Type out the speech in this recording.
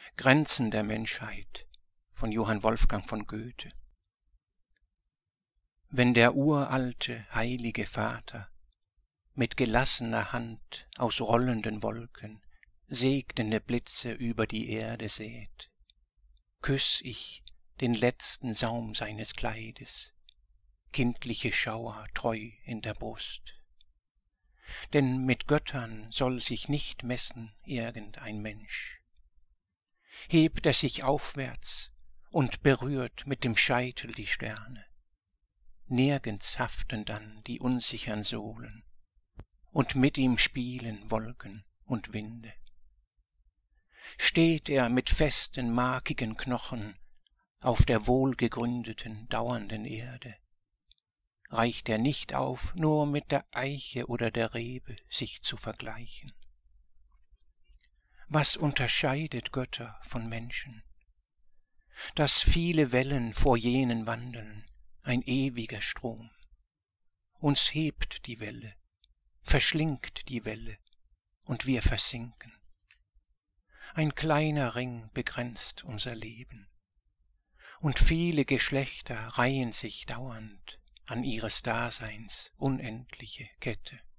Grenzen der Menschheit von Johann Wolfgang von Goethe. Wenn der uralte, heilige Vater mit gelassener Hand aus rollenden Wolken segnende Blitze über die Erde sät, küss ich den letzten Saum seines Kleides, kindliche Schauer treu in der Brust. Denn mit Göttern soll sich nicht messen irgendein Mensch. Hebt er sich aufwärts und berührt mit dem Scheitel die Sterne, nirgends haften dann die unsichern Sohlen, und mit ihm spielen Wolken und Winde. Steht er mit festen, markigen Knochen auf der wohlgegründeten, dauernden Erde, reicht er nicht auf, nur mit der Eiche oder der Rebe sich zu vergleichen. Was unterscheidet Götter von Menschen? Dass viele Wellen vor jenen wandeln, ein ewiger Strom. Uns hebt die Welle, verschlingt die Welle, und wir versinken. Ein kleiner Ring begrenzt unser Leben, und viele Geschlechter reihen sich dauernd an ihres Daseins unendliche Kette.